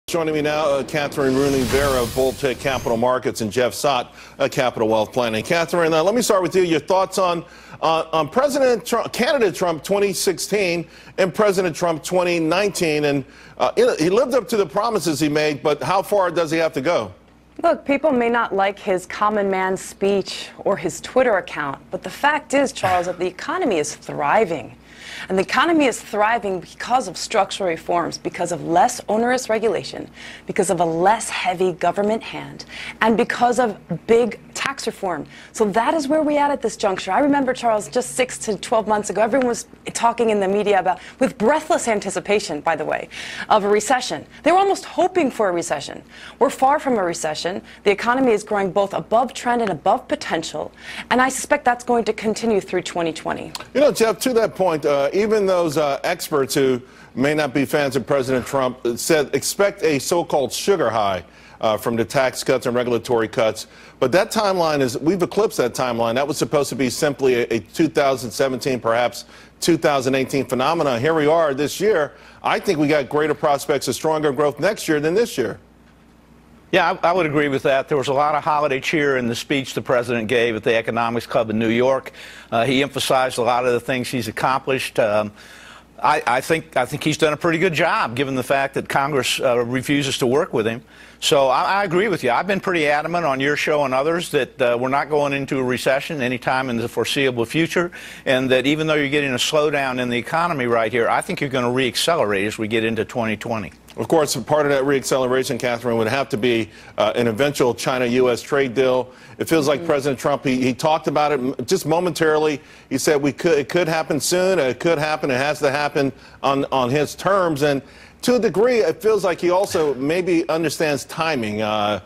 Joining me now, Catherine Rooney-Vera of Voltec Capital Markets and Jeff Sott, Capital Wealth Planning. Catherine, let me start with you. Your thoughts on President Trump, candidate Trump 2016 and President Trump 2019. And he lived up to the promises he made, but how far does he have to go? Look, people may not like his common man speech or his Twitter account, but the fact is, Charles, that the economy is thriving. And the economy is thriving because of structural reforms, because of less onerous regulation, because of a less heavy government hand, and because of big tax reform. So that is where we're at this juncture. I remember, Charles, just 6 to 12 months ago, everyone was talking in the media about, with breathless anticipation, by the way, of a recession. They were almost hoping for a recession. We're far from a recession. The economy is growing both above trend and above potential, and I suspect that's going to continue through 2020. You know, Jeff, to that point, even those experts who may not be fans of President Trump said expect a so-called sugar high from the tax cuts and regulatory cuts. But that timeline we've eclipsed that timeline. That was supposed to be simply a 2017, perhaps 2018 phenomenon. Here we are this year. I think we got greater prospects of stronger growth next year than this year. Yeah, I would agree with that. There was a lot of holiday cheer in the speech the president gave at the Economics Club in New York. He emphasized a lot of the things he's accomplished. I think he's done a pretty good job, given the fact that Congress refuses to work with him. So I agree with you. I've been pretty adamant on your show and others that we're not going into a recession anytime in the foreseeable future, and that even though you're getting a slowdown in the economy right here, I think you're going to reaccelerate as we get into 2020. Of course, part of that reacceleration, Catherine, would have to be an eventual China-U.S. trade deal. It feels like President Trump, he talked about it just momentarily. He said it could happen soon. It could happen. It has to happen on his terms. And to a degree, it feels like he also maybe understands timing. You know,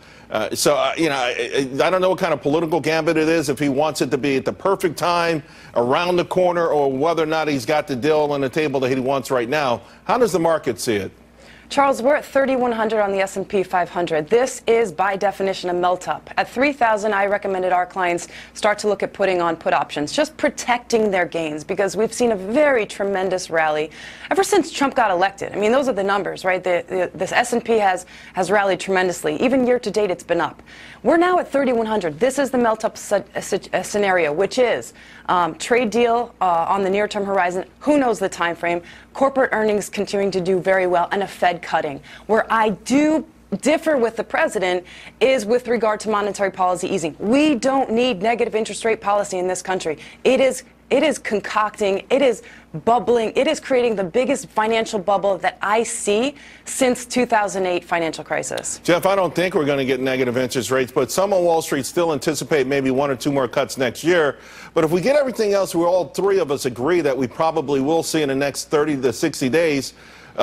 I don't know what kind of political gambit it is, if he wants it to be at the perfect time, around the corner, or whether or not he's got the deal on the table that he wants right now. How does the market see it? Charles, we're at 3,100 on the S&P 500. This is, by definition, a melt-up. At 3,000, I recommended our clients start to look at putting on put options, just protecting their gains, because we've seen a very tremendous rally ever since Trump got elected. I mean, those are the numbers, right? This S&P has rallied tremendously. Even year-to-date, it's been up. We're now at 3,100. This is the melt-up scenario, which is trade deal on the near-term horizon. Who knows the time frame? Corporate earnings continuing to do very well, and a Fed cutting. Where I do differ with the president is with regard to monetary policy easing. We don't need negative interest rate policy in this country. It is concocting, it is bubbling, it is creating the biggest financial bubble that I see since 2008 financial crisis. Jeff, I don't think we're going to get negative interest rates, but some on Wall Street still anticipate maybe 1 or 2 more cuts next year. But if we get everything else, we all three of us agree that we probably will see in the next 30 to 60 days,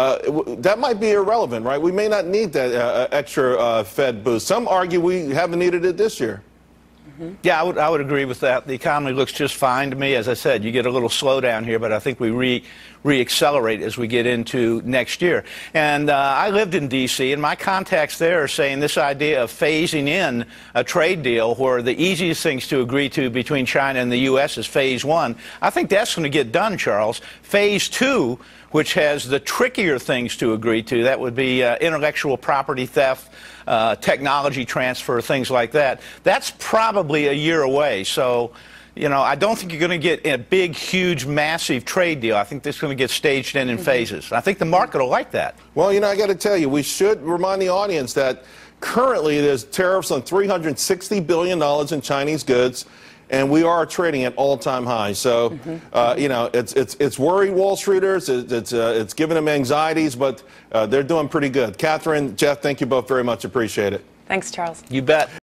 that might be irrelevant, right? We may not need that extra Fed boost. Some argue we haven't needed it this year. Yeah, I would agree with that. The economy looks just fine to me. As I said, you get a little slowdown here, but I think we reaccelerate as we get into next year. And I lived in D.C., and my contacts there are saying this idea of phasing in a trade deal where the easiest things to agree to between China and the U.S. is phase 1. I think that's going to get done, Charles. Phase 2, which has the trickier things to agree to, that would be intellectual property theft, technology transfer, things like that. That's probably a year away. So, you know, I don't think you're going to get a big, huge, massive trade deal. I think this is going to get staged in phases. I think the market will like that. Well, you know, I got to tell you, we should remind the audience that currently there's tariffs on $360 billion in Chinese goods, and we are trading at all-time highs. So, you know, it's worried Wall Streeters. It's giving them anxieties, but they're doing pretty good. Catherine, Jeff, thank you both very much. Appreciate it. Thanks, Charles. You bet.